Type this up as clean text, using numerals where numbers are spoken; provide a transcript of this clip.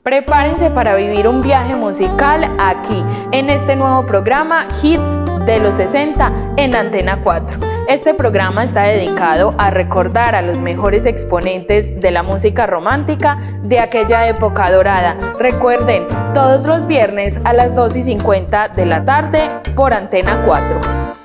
Prepárense para vivir un viaje musical aquí, en este nuevo programa Hits de los 60 en Antena 4. Este programa está dedicado a recordar a los mejores exponentes de la música romántica de aquella época dorada. Recuerden, todos los viernes a las 2:50 de la tarde por Antena 4.